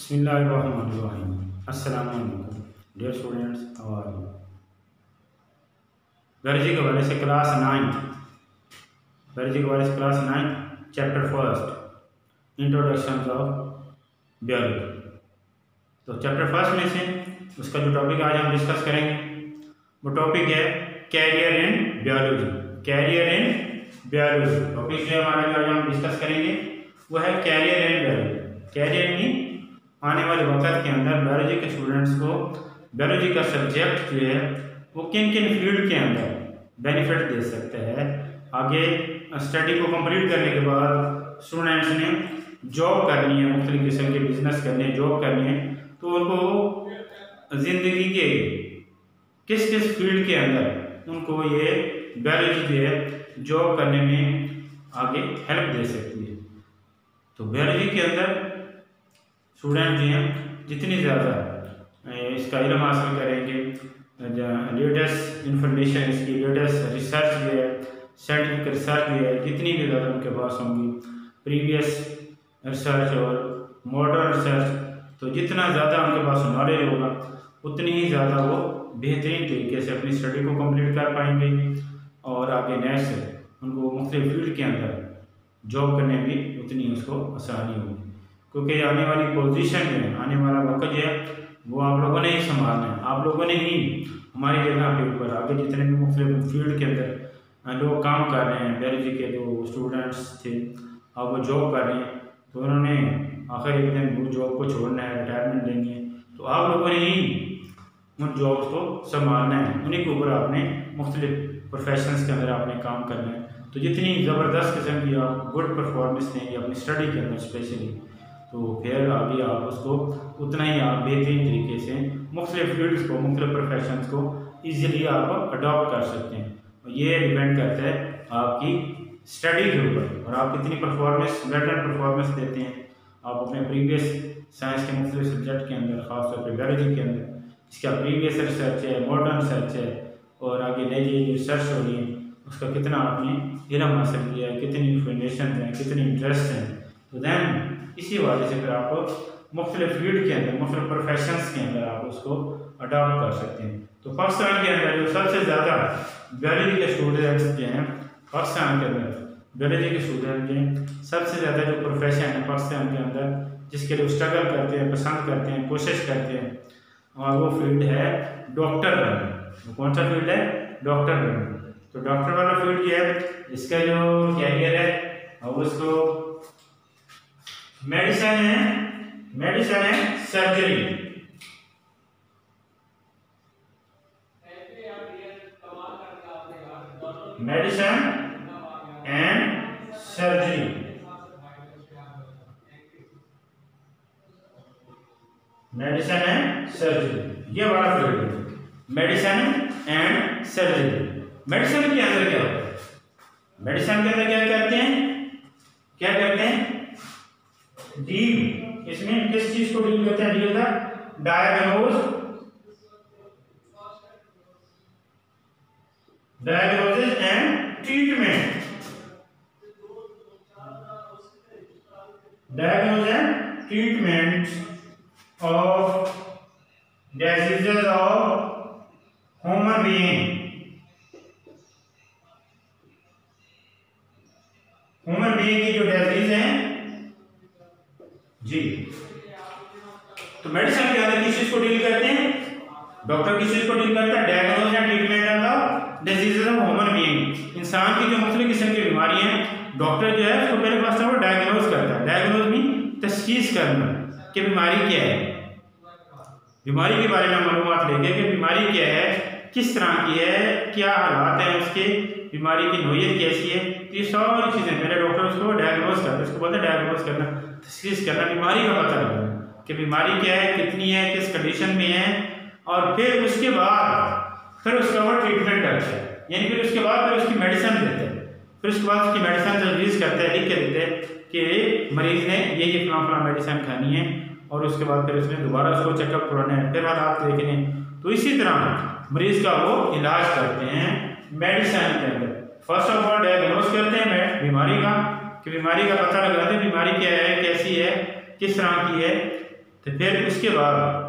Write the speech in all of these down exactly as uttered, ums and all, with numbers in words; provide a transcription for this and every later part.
Bismillahirrahmanirrahim. Assalamu alaikum. Dear students, how are you? दर्जे के हवाले से क्लास नाइन्थ दर्जे के हवाले से class ninth chapter first introduction of biology. तो चैप्टर फर्स्ट में से उसका जो टॉपिक आज हम डिस्कस करेंगे वो टॉपिक है career in biology. Career in biology topic जो हमारा आज हम डिस्कस करेंगे वो है career in biology. Career in आने वाले वक्त के अंदर बायोलॉजी के स्टूडेंट्स को बायोलॉजी का सब्जेक्ट जो है वो किन किन फील्ड के अंदर बेनिफिट दे सकते हैं। आगे स्टडी को कंप्लीट करने के बाद स्टूडेंट्स ने जॉब करनी है, मुख्तलिफ किस्म के बिजनेस करने हैं, जॉब करनी है, तो उनको ज़िंदगी के किस किस फील्ड के अंदर उनको ये बायोलॉजी जो है जॉब करने में आगे हेल्प दे सकती है। तो बायोलॉजी के अंदर स्टूडेंट जो हैं जितनी ज़्यादा इसका इल्म हासिल करेंगे, लेटेस्ट इंफॉर्मेशन इसकी लेटेस्ट रिसर्च जो है साइंटिफिक रिसर्च जो है जितनी भी ज़्यादा उनके पास होंगी, प्रीवियस रिसर्च और मॉडर्न रिसर्च, तो जितना ज़्यादा उनके पास नॉलेज होगा उतनी ही ज़्यादा वो बेहतरीन तरीके से अपनी स्टडी को कंप्लीट कर पाएंगे और आगे नेक्स्ट उनको मुख्तलिफ फील्ड के अंदर जॉब करने में उतनी उसको आसानी होगी। क्योंकि आने वाली पोजीशन में आने वाला वक्त जो है वो आप लोगों ने ही संभालना है। आप लोगों ने ही हमारी जगह पे ऊपर आगे जितने भी मुख्तलिफ फील्ड के अंदर लोग काम कर रहे हैं, बायोलॉजी के जो स्टूडेंट्स थे अब वो जॉब कर रहे हैं, तो उन्होंने आखिर एक दिन वो जॉब को छोड़ना है, रिटायरमेंट लेनी है, तो आप लोगों ने ही उन जॉब्स को संभालना है, उन्हीं के ऊपर आपने मुख्तलिफ प्रोफेशंस के अंदर आपने काम करना है। तो जितनी ज़बरदस्त किस्म की आप गुड परफॉर्मेंस देंगे अपनी स्टडी के अंदर स्पेशली, तो फिर आगे आप उसको उतना ही आप बेहतरीन तरीके से मुख्तलिफ फील्ड्स को मुख्तलिफ प्रोफेशंस को ईज़िली आप अडॉप्ट कर सकते हैं। और ये डिपेंड करता है आपकी स्टडी के ऊपर और आप कितनी परफॉर्मेंस बेटर परफॉर्मेंस देते हैं आप अपने प्रीवियस साइंस के मुख्तलिफ सब्जेक्ट के अंदर, ख़ासतौर पर बायोलॉजी के अंदर इसका प्रीवियस रिसर्च है, मॉडर्न रिसर्च है और आगे नई नई रिसर्च हो रही है, उसका कितना आपने इल्म हासिल किया है, कितनी इन्फॉर्मेशन हैं, कितनी इंटरेस्ट हैं, तो दैन इसी वजह से फिर आप मुख्तलिफ फील्ड के अंदर मुख्तलिफ प्रोफेशंस के अंदर आप उसको अडॉप्ट कर सकते हैं। तो पाकिस्तान के अंदर जो सबसे ज़्यादा बायोलॉजी के स्टूडेंट्स जो हैं पाकिस्तान के अंदर बायोलॉजी के स्टूडेंट जो सबसे ज़्यादा जो प्रोफेशन है पाकिस्तान के अंदर जिसके लिए स्ट्रगल करते हैं, पसंद करते हैं, कोशिश करते हैं, और वो फील्ड है डॉक्टर बनना। कौन सा फील्ड है? डॉक्टर बनना। तो डॉक्टर वाला फील्ड जो है इसका जो कैरियर है और उसको मेडिसिन है, मेडिसिन है surgery, medicine and surgery, medicine and surgery, ये वाला फील्ड है मेडिसिन एंड सर्जरी। मेडिसिन के अंदर क्या होता है? मेडिसिन के अंदर क्या करते हैं क्या करते हैं डील, इसमें किस चीज को डील करते हैं? Deal the diagnose diagnosis and treatment, diagnose and treatment of diseases of human being, human being की जो डिजीज हैं जी। तो मेडिसिन के अंदर किस चीज को डील करते हैं? डॉक्टर किस चीज को डील करता है? Diagnose and treatment of diseases of human being. इंसान की जो मुख्तलिफ किस्म की बीमारी हैं डॉक्टर जो है उसको पहले फर्स्ट ऑफ डायग्नोज करता है। डायग्नोज में तशखीस करना कि बीमारी क्या है, बीमारी के बारे में मालूमात लेके कि बीमारी क्या है, किस तरह की है, क्या हालात हैं उसके, बीमारी की नोयत कैसी है, तो ये सारी चीज़ें पहले डॉक्टर उसको डायग्नोज करता है। उसको बोलते हैं डायग्नोज करना, तशखीस करना, बीमारी का पता लगाना कि बीमारी क्या है, कितनी है, किस कंडीशन में है, और फिर उसके बाद फिर उसका वो ट्रीटमेंट करता है, यानी फिर उसके बाद फिर उसकी मेडिसिन देते हैं। फिर उसके बाद उसकी मेडिसिन तजवीज़ करते हैं, लिख के देते हैं कि मरीज़ ने ये ये फलां फलां मेडिसिन खानी है, और उसके बाद फिर उसने दोबारा उसको चेकअप करवाना है, फिर हालात देखने। तो इसी तरह मरीज़ का वो इलाज करते हैं मेडिसिन के अंदर। फर्स्ट ऑफ ऑल डायग्नोज करते हैं बीमारी का कि बीमारी का पता लगाते हैं बीमारी क्या है, कैसी है, किस तरह की है, तो फिर उसके बाद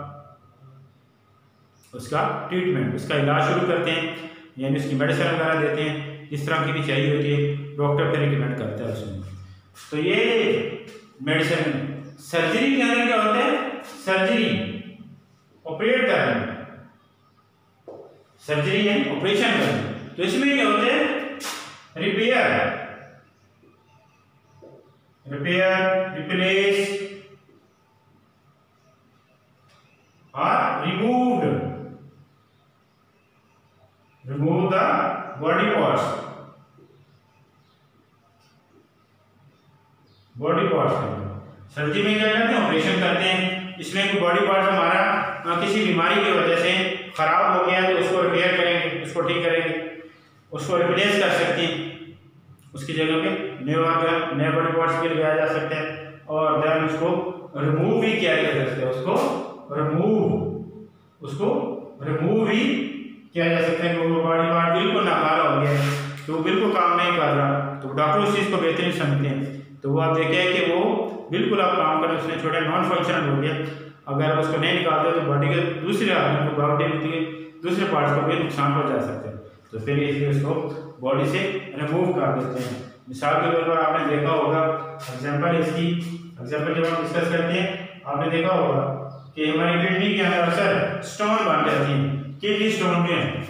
उसका ट्रीटमेंट, उसका इलाज शुरू करते हैं, यानी उसकी मेडिसिन वगैरह देते हैं, जिस तरह की भी चाहिए होती है डॉक्टर फिर रिकमेंड करता है उसमें। तो ये मेडिसिन सर्जरी के अंदर क्या होता है, सर्जरी ऑपरेट करना, सर्जरी यानी ऑपरेशन करना। तो इसमें क्या होते हैं, रिपेयर, रिपेयर, रिप्लेस और removed, remove the body parts, body parts. Surgery में क्या करते हैं, ऑपरेशन करते हैं। इसमें कोई बॉडी पार्ट हमारा किसी बीमारी की वजह से खराब हो गया तो उसको रिपेयर करेंगे, उसको ठीक करेंगे, उसको रिप्लेस कर सकते हैं, उसकी जगह पे नए ऑर्गन, नए बॉडी पार्ट्स भी लगाया जा सकता है, और देन उसको रिमूव भी किया जा सकता है, उसको रिमूव उसको रिमूव भी किया जा सकता है कि वो बॉडी पार्ट बिल्कुल नाकारा हो गया है, तो वो बिल्कुल काम नहीं कर रहा, तो डॉक्टर उस चीज़ को बेहतरीन समझते हैं। तो वो आप देखें कि वो बिल्कुल आप काम करें, उसने छोटा नॉन फंक्शनल हो गया, अगर उसको नहीं निकालते तो बॉडी के दूसरे आदमी को, बॉडी के दूसरे पार्ट्स को भी नुकसान पहुंचा सकते हैं। तो फिर इसलिए उसको बॉडी से रिमूव कर देते हैं। मिसाल के तौर पर आपने देखा होगा, एग्जाम्पल इसकी एग्जाम्पल जब हम डिस्कस करते हैं, आपने देखा होगा कि हमारी किडनी के अंदर अक्सर स्टोन बन जाती है, किडनी स्टोन जो है,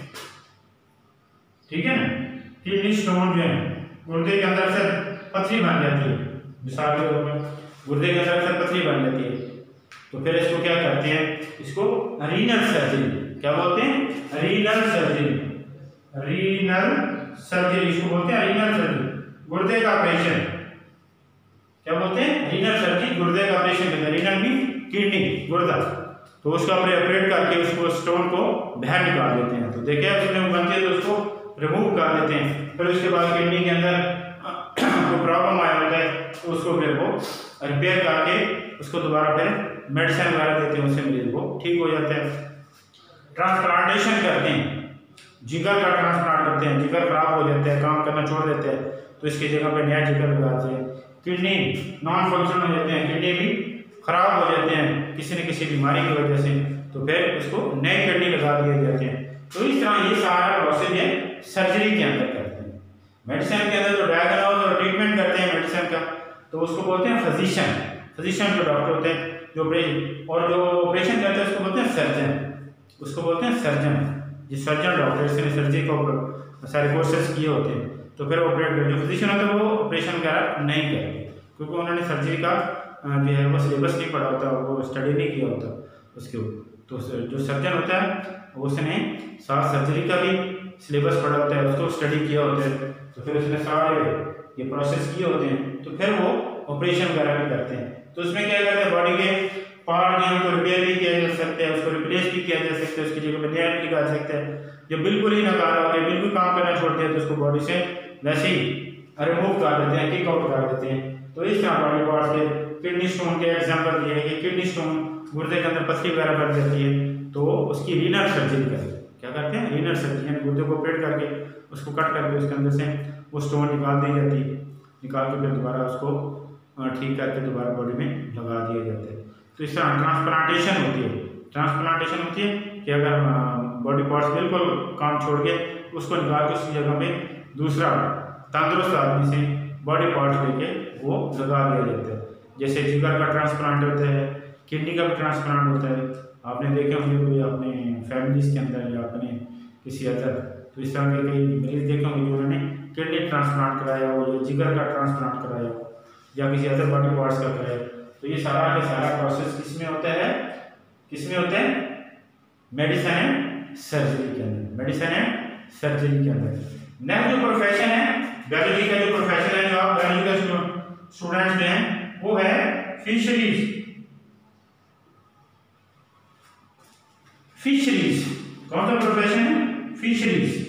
ठीक है ना, किडनी स्टोन जो है गुर्दे के अंदर अक्सर पथरी बन जाती है। मिसाल के तौर पर गुर्दे के अंदर अक्सर पथरी बन जाती है, तो फिर इसको क्या करते हैं, इसको रीनल सर्जरी, क्या बोलते हैं, रीनल सर्जरी, रीनल सर्जरी इसको बोलते हैं, रीनल सर्जरी, गुर्दे का ऑपरेशन, क्या बोलते हैं, रीनल सर्जरी, गुर्दे का ऑपरेशन करते हैं। रीनल भी किडनी, गुर्दा, तो उसका ऑपरेट करके उसको स्टोन को बाहर निकाल देते हैं। तो देखिए उसमें बनती है तो उसको रिमूव कर देते हैं। फिर उसके बाद किडनी के अंदर कोई प्रॉब्लम आया होता है तो उसको फिर वो रिपेयर करके उसको दोबारा फिर मेडिसिन वगैरह देते हैं, उससे मरीज को ठीक हो जाता है। ट्रांसप्लांटेशन करते हैं, जिगर का ट्रांसप्लांट करते हैं, जिगर खराब हो जाता है, काम करना छोड़ देते हैं, तो इसकी जगह पे नया जिगर लगाते हैं। किडनी नॉन फंक्शनल हो जाते हैं, किडनी भी खराब हो जाते हैं किसी न किसी बीमारी की वजह से, तो फिर उसको नए किडनी लगा दिए जाते हैं। तो इस तरह ये सारा प्रोसेस है सर्जरी के अंदर करते हैं। मेडिसिन के अंदर जो डायग्नोज और ट्रीटमेंट करते हैं मेडिसिन का, तो उसको बोलते हैं फिजिशियन, फिजिशियन जो डॉक्टर होते हैं जो ऑपरेशन, और जो ऑपरेशन करते हैं उसको बोलते हैं सर्जन, उसको बोलते हैं सर्जन। जिस सर्जन डॉक्टर जिसने सर्जरी को सारे कोर्सेज किए होते हैं, तो फिर ऑपरेट करते। जो फिजिशियन होते हैं वो ऑपरेशन वगैरह नहीं करते, क्योंकि उन्होंने सर्जरी का जो है वो सिलेबस नहीं पढ़ा होता, वो स्टडी नहीं किया होता उसके। तो जो सर्जन होता है उसने साथ सर्जरी का भी सिलेबस पढ़ा होता है, उसको स्टडी किया होता है, तो फिर उसने सारे ये प्रोसेस किए होते हैं, तो फिर वो ऑपरेशन वगैरह भी करते हैं। तो उसमें क्या करते हैं, बॉडी के पार्ट हैं उनको रिपेयर भी किया जा सकता है, उसको रिप्लेस भी किया जा सकता है, उसकी जगह पर नया लगा सकता है। जब बिल्कुल ही नकारा हो गया, बिल्कुल काम करना छोड़ते हैं, तो उसको बॉडी से वैसे ही रिमूव कर देते हैं, किक आउट कर देते हैं। तो इस तरह बॉडी पार्ट्स के किडनी स्टोन के एग्जाम्पल दिए हैं कि किडनी स्टोन गुर्दे के अंदर पथरी वगैरह बढ़ जाती है, तो उसकी रीनल सर्जरी करते हैं। क्या करते हैं, रीनल सर्जरी, यानी गुर्दे को ऑपरेट करके उसको कट करके उसके अंदर से वो स्टोन निकाल दी जाती है, निकाल के फिर दोबारा उसको ठीक करके दोबारा बॉडी में लगा दिया जाता है। तो इस तरह ट्रांसप्लांटेशन होती है। ट्रांसप्लांटेशन होती है कि अगर बॉडी पार्ट्स बिल्कुल काम छोड़ के उसको निकाल के उसकी जगह में दूसरा तंदुरुस्त आदमी से बॉडी पार्ट्स लेके वो लगा दिया जाता है। जैसे जिगर का ट्रांसप्लांट होता है, किडनी का भी ट्रांसप्लांट होता है, आपने देखे होंगे कोई अपने फैमिलीज के अंदर या अपने किसी अदर, तो इस तरह के कई मरीज देखे होंगे जो उन्होंने किडनी ट्रांसप्लांट कराया हो या जिगर का ट्रांसप्लांट कराया हो या किसी अदर बॉडी पार्ट्स का कराया। तो ये सारा का सारा प्रोसेस किस में होता है, किस में होता है, मेडिसिन एंड सर्जरी के अंदर, मेडिसिन एंड सर्जरी के अंदर। नेक्स्ट जो प्रोफेशन है बायोलॉजी का, जो प्रोफेशन है जो आप बायोलॉजी का स्टूडेंट्स हैं, वो है फिशरीज। फिशरीज कौन सा प्रोफेशन है, फिशरीज,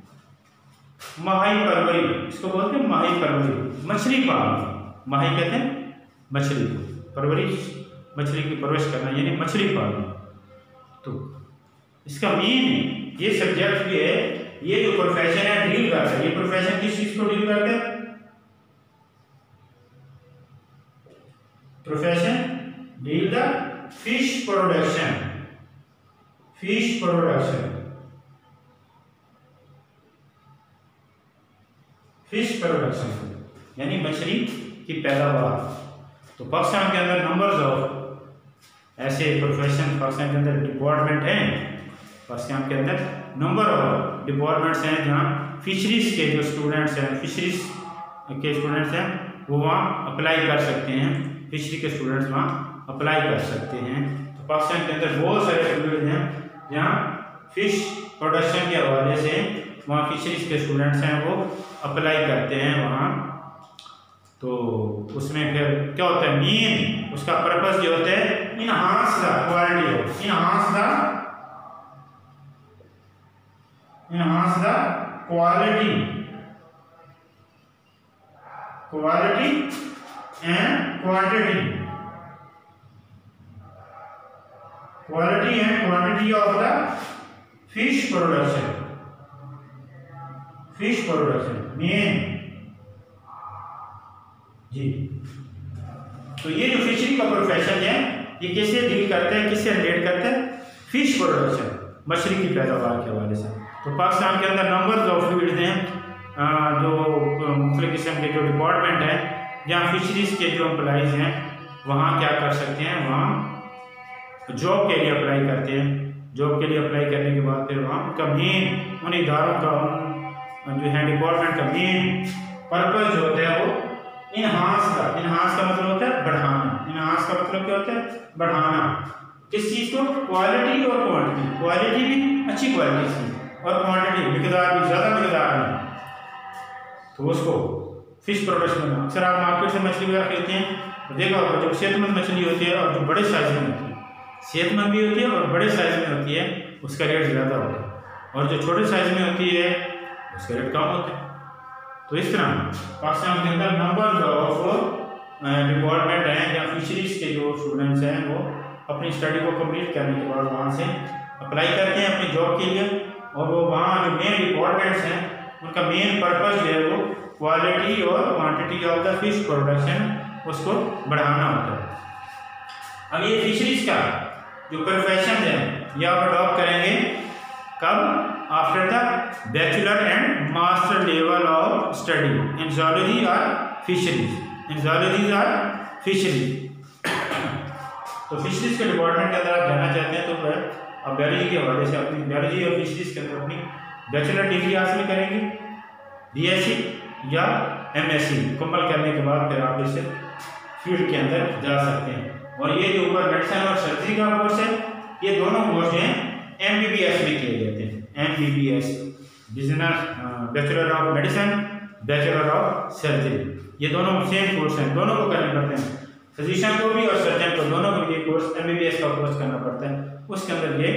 माही परवरी, इसको बोलते हैं माही परवरी, मछली पालन। माही कहते हैं मछली को, परवरी मछली की परवरिश करना यानी मछली पालन। तो इसका मेन ये सब्जेक्ट भी है, ये जो प्रोफेशन है डील करता है। ये प्रोफेशन किस चीज को डील करता है, profession deal the fish production, fish production, fish production यानी मछली की पैदावार। तो पाकिस्तान के अंदर नंबर्स ऑफ ऐसे प्रोफेशन, पाकिस्तान के अंदर डिपार्टमेंट हैं, पाकिस्तान के अंदर नंबर ऑफ डिपार्टमेंट्स हैं जहाँ फिशरीज के जो स्टूडेंट्स हैं, फिशरीज के स्टूडेंट्स हैं वो वहाँ अप्लाई कर सकते हैं, फिशरी के स्टूडेंट्स वहाँ अप्लाई कर सकते हैं। तो पाकिस्तान के अंदर बहुत सारे फील्ड हैं जहाँ फिश प्रोडक्शन के हवाले से वहाँ फिशरीज के स्टूडेंट्स हैं वो अप्लाई करते हैं वहाँ। तो उसमें फिर क्या होता है, मेन उसका पर्पस जो होता है enhance the quality of, enhance the enhance the quality quality and quantity, quality and quantity of the fish production, fish production main जी। तो ये जो फिशरी का प्रोफेशन है ये किससे डील करता है, किससे रिलेट करता है, फिश प्रोडक्शन, मछली की पैदावार के हवाले से। तो पाकिस्तान के अंदर नंबर ऑफ फील्ड हैं जो मुख्तलिफ किस्म के जो डिपार्टमेंट हैं जहाँ फिशरीज के जो एम्प्लॉइज हैं वहाँ क्या कर सकते हैं, वहाँ जॉब के लिए अप्लाई करते हैं। जॉब के लिए अप्लाई करने के बाद फिर वहाँ उनका मेन, उन इदारों का, उन जो है डिपार्टमेंट का मेन पर्पस जो होता है वो इनहांस का, इनहांस का मतलब होता है बढ़ाना, इनहांस का मतलब क्या होता है, बढ़ाना। किस चीज़ को, क्वालिटी और क्वांटिटी, क्वालिटी भी अच्छी क्वालिटी की और क्वांटिटी मिकदार भी ज़्यादा मिकदार में, तो उसको फिश प्रोडक्शन में। अक्सर आप मार्केट से मछली वगैरह खरीदते हैं तो देखा होगा जो सेहतमंद मछली होती है और जो बड़े साइज में होती है, सेहतमंद भी होती है और बड़े साइज में होती है, उसका रेट ज़्यादा होता है, और जो छोटे साइज में होती है उसका रेट कम होता है। तो इस तरह पाकिस्तान के अंदर नंबर ऑफ डिपार्टमेंट हैं या फिशरीज के जो स्टूडेंट्स हैं वो अपनी स्टडी को कंप्लीट करने के बाद वहाँ से अप्लाई करते हैं अपनी जॉब के लिए, और वो वहाँ जो मेन डिपार्टमेंट्स हैं उनका मेन पर्पस जो है वो क्वालिटी और quantity of the fish production उसको बढ़ाना होता है। अब ये फिशरीज का जो प्रोफेशन है ये आप अडॉप्ट करेंगे कब, after the bachelor and master level of study in zoology और फिशरीज, इन ज़ूलॉजी और फिशरीज। तो फिशरीज के डिपार्टमेंट के अंदर आप जाना चाहते हैं तो आप बायोलॉजी के हवाले से अपनी बायोलॉजी और फिशरीज के अंदर अपनी बैचलर डिग्री हासिल करेंगे, बीएससी या एमएससी मुकम्मल करने के बाद फिर आप इस फील्ड के अंदर जा सकते हैं। और ये जो ऊपर मेडिसिन और सर्जरी का कोर्स है ये दोनों कोर्स जो हैं एमबीबीएस में किए जाते हैं, MBBS business, bachelor of medicine, bachelor of surgery, ये दोनों सेम कोर्स हैं, दोनों को करने पड़ते हैं, फिजिशियन को भी और सर्जन को दोनों को ये कोर्स एमबीबीएस का कोर्स करना पड़ता है। उसके अंदर ये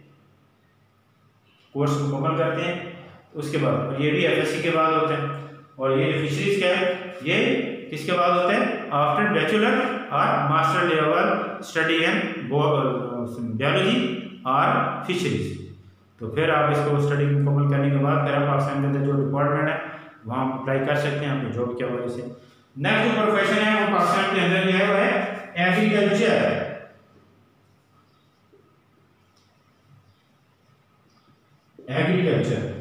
कोर्स मुकम्मल करते हैं, उसके बाद ये भी एफएससी के बाद होता है। और ये फिशरीज का है ये किसके बाद होता है, आफ्टर बैचलर और master level study in biology और फिशरीज। तो फिर आप इसको स्टडी मुकम्मल करने के बाद फिर आप पाकिस्तान के अंदर जो डिपार्टमेंट है वहाँ अप्लाई कर सकते हैं अपनी जॉब के हवाले से। नेक्स्ट जो प्रोफेशन है वो पाकिस्तान के अंदर जो है वो है एग्रीकल्चर, एग्रीकल्चर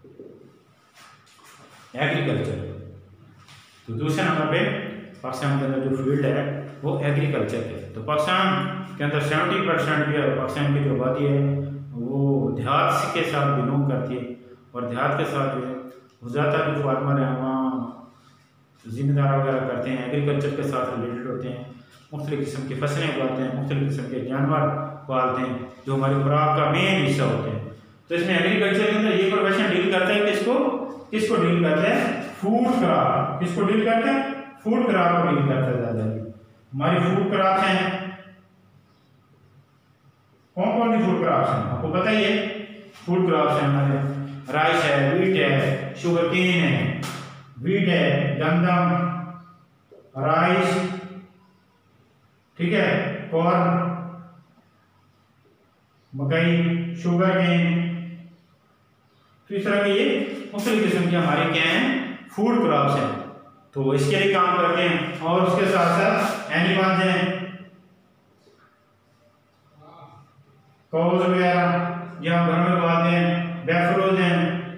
एग्रीकल्चर तो दूसरे नंबर पे पाकिस्तान के अंदर जो फील्ड है वो एग्रीकल्चर है। तो पाकिस्तान के अंदर सेवेंटी परसेंट जो है पाकिस्तान की जो आबादी है वो देहात के साथ बिलोंग करती है, और देहात के साथ जो है वो ज़्यादातर जो फार्मर हैं वहाँ जिम्मेदार वगैरह करते हैं, एग्रीकल्चर के साथ रिलेटेड होते हैं, मुख्तलिफ किस्म की फसलें उगाते हैं, मुख्तलिफ किस्म के जानवर पालते हैं जो हमारी खुराक का मेन हिस्सा होते हैं। तो इसमें एग्रीकल्चर के अंदर ये प्रोफेशन डील करता है किसको, किसको डील करते हैं, फूड क्रॉप, किसको डील करते हैं, फूड क्रॉप को डील करता है ज़्यादा। हमारी फूड क्रॉप्स हैं, कौन कौन सी फूड क्रॉप्स हैं आपको पता ही है, फूड क्रॉप्स हैं हमारे, राइस है, व्हीट है, शुगर केन है, व्हीट है, गंदम, राइस, ठीक है, कॉर्न, मकई, शुगर केन। तो इस तरह के ये मुख्तलिफ किस्म के हमारे क्या हैं, फूड क्रॉप्स हैं। तो इसके लिए काम करते हैं, और उसके साथ साथ एनिमल्स हैं, कॉज वगैरह जो हम घरों में पालते हैं, बैफलोज हैं,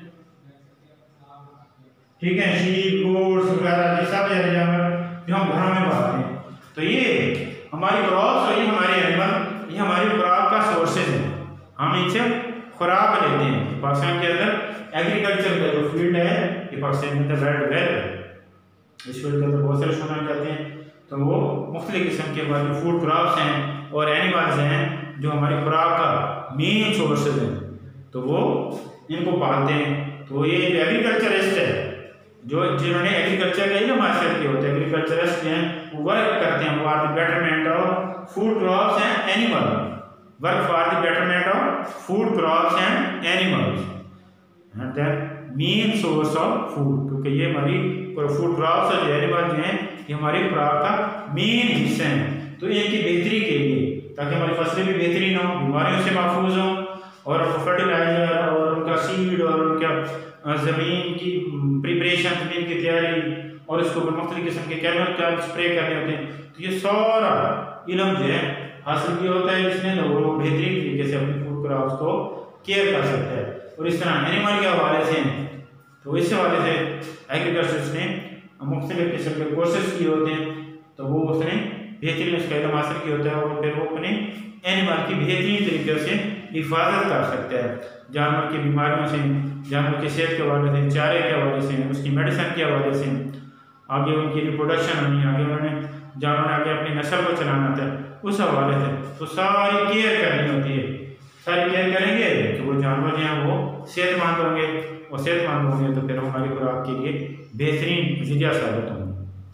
ठीक है, शीप गोट्स वगैरह, ये सब जानवर जो हम घरों में पालते हैं। तो ये हमारी क्रॉप्स और ये हमारे एनिमल, ये हमारी खुराक का सोर्सेज है, हम इनसे खुराक लेते हैं। पाकिस्तान के अंदर एग्रीकल्चर का जो फील्ड है ये पाकिस्तान के अंदर वेल डेवलप है। इस फील्ड के अंदर बहुत सारे स्टूडेंट जाते हैं, तो वो मुख्तलिफ किस्म के हमारे फूड क्रॉप्स हैं और एनिमल्स हैं जो हमारी खुराक का मेन सोर्सेज हैं, तो वो इनको पालते हैं। तो ये जो एग्रीकल्चरिस्ट है, जो जिन्होंने एग्रीकल्चर का इल्म हासिल किया होता है, एग्रीकल्चरिस्ट हैं, वो वर्क करते हैं for the betterment of food crops and animal, work for the betterment of food crops and animals and the main source of food, क्योंकि ये हमारी फूड क्रॉप्स और एनिमल जो हैं ये हमारी खुराक का मेन हिस्सा हैं। तो इनकी बेहतरी के लिए, ताकि हमारी फसलें भी बेहतरीन हों, बीमारियों से महफूज हों, और फर्टिलाइजर और उनका सीड और उनका ज़मीन की प्रिपरेशन, ज़मीन की तैयारी, और इसको मुख्तलिफ किस्म के केमिकल स्प्रे करने होते हैं। तो ये सारा इल्म जो है हासिल किया होता है जिसने, तो वो बेहतरीन तरीके से अपनी फूड क्रॉप्स को केयर कर सकता है। और इस तरह एनिमल के हवाले से, तो इस हवाले से एग्रीकल्चर ने मुख्तलिफ किस्म के कोर्सेज किए होते हैं, तो वो उसने बेहतरीन उसका इल्म हासिल किया होता है, और फिर वो अपने एनिमल की बेहतरीन तरीके से हिफाजत कर सकता है, जानवर की बीमारियों से, जानवर की सेहत के हवाले से, चारे के हवाले से, उसकी मेडिसिन के हवाले से, आगे उनकी रिप्रोडक्शन होनी, आगे उन्होंने जानवर ने आगे अपनी नस्ल को चलाना था, उस हवाले से तो सारी केयर करनी होती है। सारी केयर करेंगे तो वो जानवर जो हैं वो सेहतमंद होंगे, और सेहतमंद होंगे तो फिर हमारी खुराक के लिए बेहतरीन ज़रिया साबित होंगे।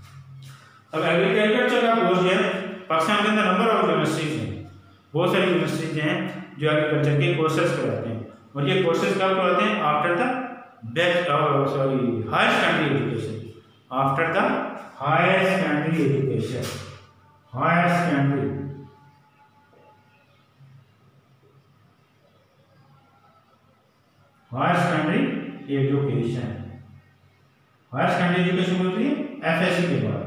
अब एग्रीकल्चर का कोर्स है पाकिस्तान के अंदर नंबर ऑफ यूनिवर्सिटीज़ हैं, बहुत सारी यूनिवर्सिटीज़ हैं जो एग्रीकल्चर के कोर्सेज कराते हैं, और ये कोर्सेज कब कराते हैं? After the best sorry higher secondary education, after the higher secondary education, higher secondary higher secondary education, higher secondary education होती है एफएससी के बाद,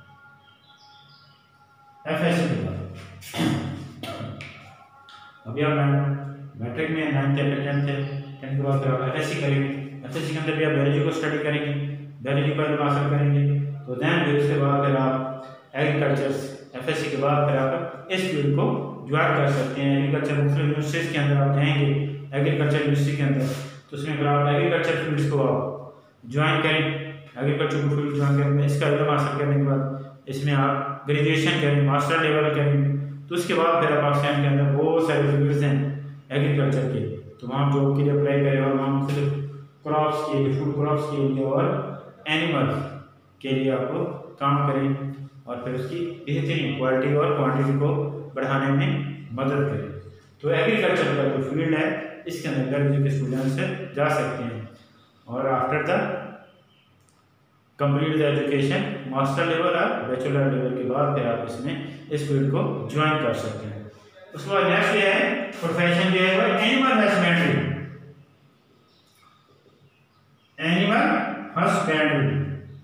एफएससी के बाद। अभी आप मैट्रिक में नाइन्थ या टेंथ है, टेंथ के बाद फिर आप एफएससी करेंगे, एफएससी के अंदर भी आप बायोलॉजी को स्टडी करेंगे, बायोलॉजी का इल्म हासिल करेंगे, तो दैन फिर उसके बाद फिर आप एग्रीकल्चर एफएससी के बाद फिर आप इस फील्ड को ज्वाइन कर सकते हैं। एग्रीकल्चर मुख्तलिफ यूनिवर्सिटीज़ के अंदर आप जाएंगे, एग्रीकल्चर यूनिवर्सिटी के अंदर, तो उसमें फिर आप एग्रीकल्चर फील्ड्स को आप ज्वाइन करें, एग्रीकल्चर को फील्ड ज्वाइन करें, इसका इल्म हासिल करने के बाद इसमें आप ग्रेजुएशन करें, मास्टर लेवल करें, तो उसके बाद फिर पाकिस्तान के अंदर बहुत सारे फील्ड्स हैं एग्रीकल्चर के, तो वहाँ जॉब के लिए अप्लाई करें, और वहाँ मुख्तलिफ क्रॉप्स के लिए, फूड क्रॉप्स के लिए और एनिमल्स के लिए आपको काम करें, और फिर उसकी बेहतरीन क्वालिटी और क्वांटिटी को बढ़ाने में मदद करें। तो एग्रीकल्चर का जो फील्ड है इसके अंदर ग्रेजुएट के स्टूडेंट्स जा सकते हैं, और after the complete the education master level और बैचलर लेवल के बाद फिर आप इसमें इस फील्ड को ज्वाइन कर सकते हैं। उसके बाद नेक्स्ट ये है प्रोफेशन जो है वो animal husbandry, animal husbandry,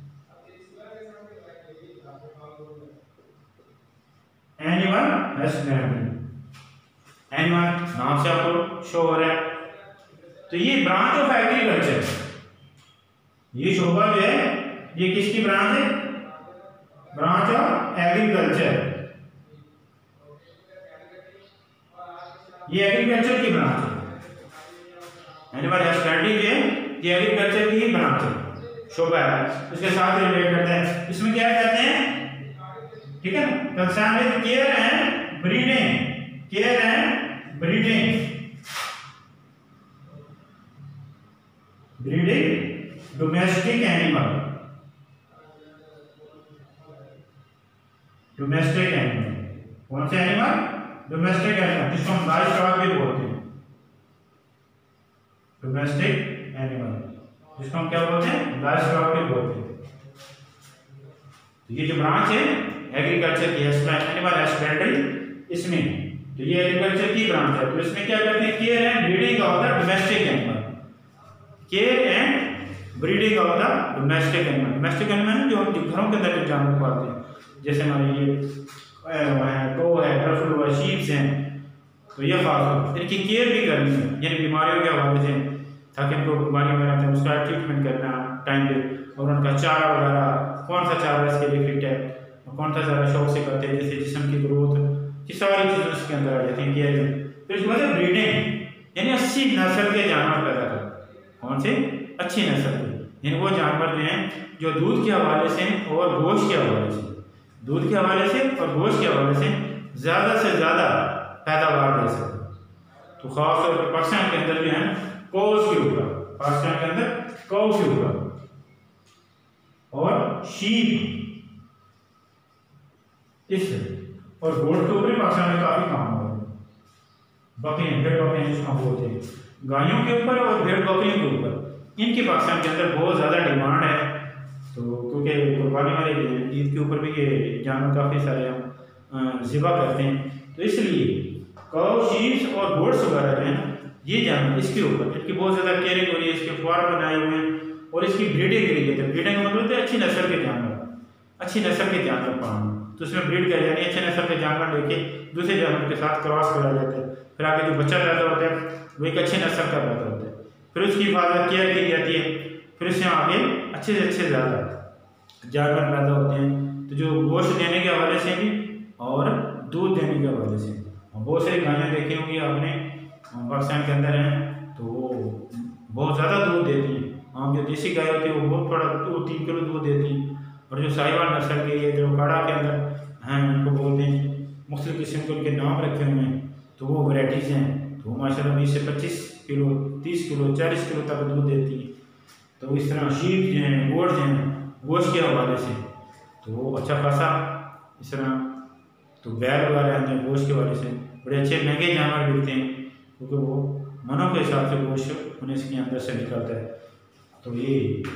animal husbandry, animal नाम से आपको शो हो रहा है, तो ये ब्रांच ऑफ एग्रीकल्चर, ये शोभा जो है ये किसकी ब्रांच है? ब्रांच ऑफ एग्रीकल्चर, ये एग्रीकल्चर की ब्रांच है। एनिमल हस्बेंड्री जो है ये एग्रीकल्चर की ही ब्रांच है, शोभा है, उसके साथ रिलेट करते हैं। इसमें क्या कहते हैं? ठीक है, concern with care and breeding, care and breeding, breeding domestic animal, domestic animal, कौन से एनिमल? डोमेस्टिक एनिमल, जिसको हम लाइव स्टॉक भी बोलते हैं, डोमेस्टिक एनिमल, जिसको हम क्या बोलते हैं? लाइव स्टॉक भी बोलते हैं। तो ये जो ब्रांच है एग्रीकल्चर की एनिमल हस्बेंड्री, इसमें तो ये एग्रीकल्चर की ब्रांच है, तो इसमें क्या करते हैं? Care and breeding of the domestic animal, care and breeding of the domestic animal, domestic animal जो हम घरों के अंदर जो जानवर पालते हैं, जैसे हमारे ये गौ है, बफलो है, शीप्स हैं, तो ये खास इनकी केयर भी करनी है, यानी बीमारियों के हवाले से, ताकि इनको बीमारी में रहते हैं उसका ट्रीटमेंट करना टाइम पे, और उनका चारा वगैरह कौन सा चारा इसके लिए फिट है, कौन सा चारा शौक से करते हैं, जैसे जिस्म की ग्रोथ, ये सारी चीज़ें उसके अंदर आ जाती हैं केयर में। फिर उसके बाद ब्रीडिंग, यानी अच्छी नस्ल के जानवर पैदा कर, कौन से अच्छी नस्ल के, यानी वो जानवर जो हैं जो दूध के हवाले से और गोश्त के हवाले से, दूध के हवाले से और गोश्त के हवाले से ज़्यादा से ज़्यादा पैदावार दे सके। तो खास तौर पर पाकिस्तान के अंदर जो है कौस के ऊपर, पाकिस्तान के अंदर कौ के ऊपर और शीप इस और गोट के ऊपर पाकिस्तान में काफ़ी काम हो रहा है। बकरियाँ, भेड़ बकरियाँ जिसको हम बोलते हैं, गायों के ऊपर और भेड़ बकरियों के ऊपर, इनकी पाकिस्तान के अंदर बहुत ज़्यादा डिमांड है। तो क्योंकि कुर्बानी वाले ईद के ऊपर भी ये जानवर काफ़ी सारे हम ज़िबा करते हैं, तो इसलिए कौ, शीप्स और गोट्स वगैरह जो है ना, ये जानवर इसके ऊपर इनकी बहुत ज़्यादा केयरिंग हो रही है, इसके फार्म बनाए हुए हैं और इसकी ब्रीडिंग के लिए, ब्रीडिंग का मतलब है अच्छी नस्ल के जानवर, अच्छी नस्ल के जानवर पाना, तो उसमें ब्रीड किया जाती है, अच्छे नस्ल के जानवर लेके दूसरे जानवर के साथ क्रॉस करा जाता है, फिर आगे जो बच्चा पैदा होता है वो एक अच्छे नस्ल का पैदा होता है, फिर उसकी हिफाजत केयर की जाती है, फिर उससे आगे अच्छे से अच्छे ज़्यादा जानवर पैदा होते हैं। तो जो गोश्त देने के हवाले से भी और दूध देने के हवाले से, बहुत सारी गायें देखी होंगी आपने पाकिस्तान के अंदर हैं, तो वो बहुत ज़्यादा दूध देती हैं। आम जो देसी गाय होती है वो बहुत थोड़ा दो तीन किलो दूध देती हैं, और जो साहिवाल नस्ल के ये जो काड़ा के अंदर हैं उनको बोलते हैं, मुख्तलिफ किस्म के उनके नाम रखे हुए हैं, तो वो वैराइटीज़ हैं, तो माशाल्लाह बीस से पच्चीस किलो, तीस किलो, चालीस किलो तक दूध देती हैं। तो इस तरह शीप जो हैं, गोट जो हैं, गोश्त के हवाले से तो वो अच्छा खासा, इस तरह तो बैल वगैरह हैं गोश्त के हवाले से बड़े अच्छे महंगे जानवर मिलते हैं, क्योंकि वो मनों के हिसाब से गोश्त उन्हें इसके अंदर से निकलता है। तो ये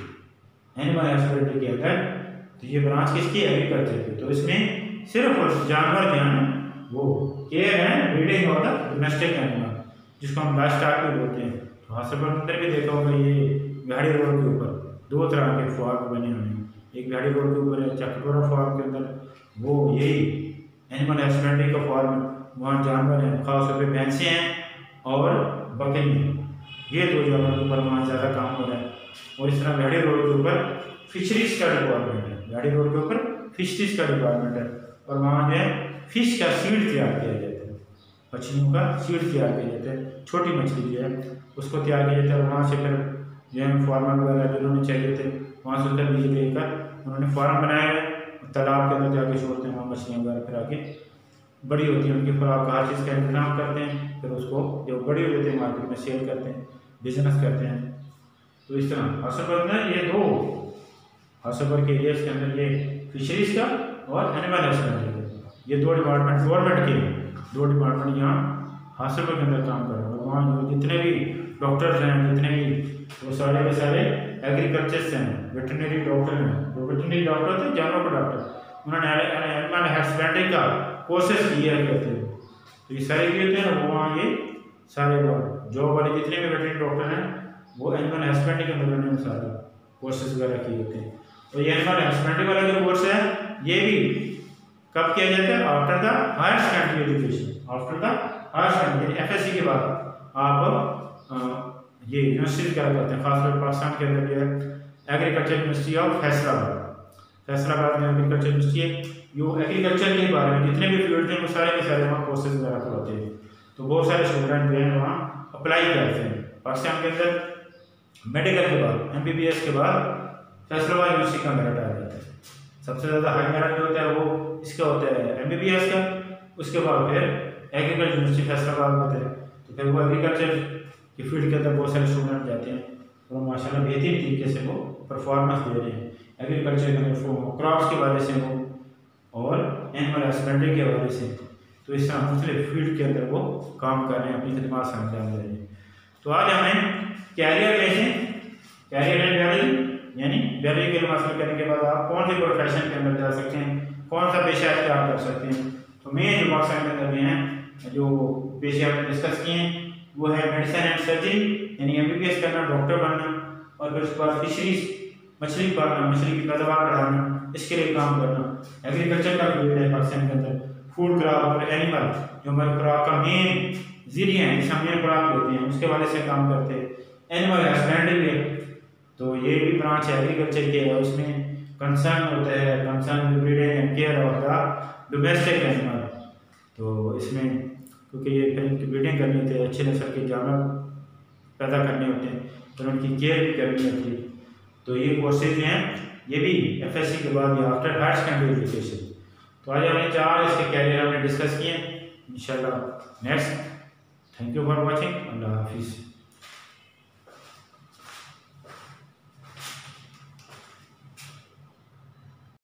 एनिमल हस्बेंड्री के अंदर तो ये ब्रांच किसकी, एग्रीकल्चर की, तो इसमें सिर्फ जानवर जो हैं वो केयर है, ब्रीडिंग और डोमेस्टिक एनिमल, जिसको हम लाइफ स्टॉक भी बोलते हैं। तो हासिल अंदर भी देखा होगा ये बिहाड़ी रोड के ऊपर दो तरह के फार्म बने हुए हैं, एक बिहाड़ी रोड के ऊपर है चकटोरा फार्म के अंदर, वो यही एनिमल हस्बेंड्री का फार्म, वहाँ जानवर हैं, खासतौर पर भैंसें हैं और बकरी हैं, ये दो जानवर के ऊपर वहाँ ज़्यादा काम हो रहा है। और इस तरह बिहाड़ी रोड के ऊपर फिशरीज का डिपार्टमेंट है, बिहाड़ी रोड के ऊपर फिशरीज का डिपार्टमेंट है, और वहाँ जो है फिश का सीड तैयार किया जाता है, मछलियों का सीड तैयार किया जाता है, छोटी मछली जो है उसको तैयार किया जाता है, और वहाँ से फिर जो है फार्मर वगैरह जिन्होंने चाहिए थे वहाँ से उनका बीज लेकर उन्होंने फार्म बनाए हुए, तालाब के अंदर जाके छोड़ते हैं, वहाँ मछलियाँ वगैरह फिर आके बड़ी होती हैं, उनकी खुराक हर चीज़ का इंतजाम करते हैं, फिर उसको जब बड़ी हो जाती है मार्केट में सेल करते हैं, बिजनेस करते हैं। तो इस तरह हासिलपुर में ये दो हासिलपुर के एरिया के अंदर ये फिशरीज का और एनिमल हस्बेंड्री का, ये दो डिपार्टमेंट गवर्नमेंट के दो डिपार्टमेंट यहाँ हासिलपुर के अंदर काम कर रहे हैं। वहाँ जितने भी डॉक्टर्स हैं, जितने भी वो सारे के सारे एग्रीकल्चर से हैं, वेटरनरी डॉक्टर हैं, वो वेटरनरी डॉक्टर थे, जानवर के डॉक्टर, उन्होंने एनिमल हस्बेंड्री का कोर्सेज किया करते हैं। तो ये सारे किए होते हैं ना, वो वहाँ ये सारे जॉब वाले जितने भी वेटरनरी डॉक्टर हैं वो एनिमल हस्बेंड्री के अंदर उन्होंने सारे कोर्सेज वगैरह किए होते हैं। तो ये एनिमल हस्बेंड्री वाला जो कोर्स है ये भी कब किया जाता है, after the higher secondary education, after the higher secondary F S C के बाद आप आ, ये यूनिवर्सिटी क्या करते हैं, खासकर पाकिस्तान के अंदर जो है agriculture university of Faisalabad, Faisalabad में एग्रीकल्चर यूनिवर्सिटी है, जो एग्रीकल्चर के बारे में जितने भी फील्ड हैं वो सारे के सारे वहाँ कोर्सेज वगैरह करवाते हैं। तो बहुत सारे स्टूडेंट जो हैं वहाँ अप्लाई करते हैं। पाकिस्तान के अंदर मेडिकल के बाद एम बी बी एस के बाद फैसलाबाद यूनिवर्सिटी का मेरिट आ जाता है, सबसे ज़्यादा हाई मेरिट जो होता है वो इसका होता है एम बी बी एस का, उसके बाद फिर एग्रीकल्चर यूनिवर्सिटी फैसलाबाद होता है। तो फिर वो एग्रीकल्चर की फील्ड के अंदर बहुत सारे स्टूडेंट जाते हैं और तो माशाल्लाह बेहतरीन तरीके से वो परफॉर्मेंस दे रहे हैं एग्रीकल्चर के अंदर, क्रॉप्स के हवाले से हो और एनिमल हस्बेंड्री के हवाले से। तो इस तरह मुख्तलिफ फील्ड के अंदर वो काम कर रहे हैं, अपनी खिदमत से अंजाम दे रहे हैं। तो आज हमें कैरियर कैसे कैरियर एंड बायोलॉजी यानी बायोलॉजी के लिए हासिल करने के बाद आप कौन से प्रोफेशन के अंदर जा सकते हैं, कौन सा पेशा इख्तियार कर सकते हैं। तो मैं जो पाकिस्तान के अंदर हैं जो पेशे हमने डिस्कस किए हैं वो है मेडिसिन एंड सर्जरी यानी एम बी बी एस करना, डॉक्टर बनना, और फिर उसके बाद फिशरीज मछली पालना, मछली की पैदावार बढ़ाना, इसके लिए काम करना। एग्रीकल्चर का फील्ड है पाकिस्तान के अंदर, फूड क्रॉप और एनिमल, जो हमारे खुराक का मेन जरिए हैं, जिसे हम मेन खुराक लेते हैं, उसके वाले से काम करते हैं। एनिमल हस्बेंड्री में तो ये भी ब्रांच है एग्रीकल्चर के है, उसमें कंसर्न होता है concern breeding and care of the domestic animal. तो इसमें क्योंकि ये फिर इनकी ब्रीडिंग करनी होती है, अच्छे नस्ल के जानवर पैदा करने होते हैं, तो उनकी केयर भी करनी होती है। तो ये कोर्सेज जो हैं ये भी एफएससी के बाद या आफ्टर हायर सेकेंडरी एजुकेशन। तो आज हमने चार इसके कैरियर हमने डिस्कस किए इंशाल्लाह next. Thank you for watching. अल्लाह हाफिज़।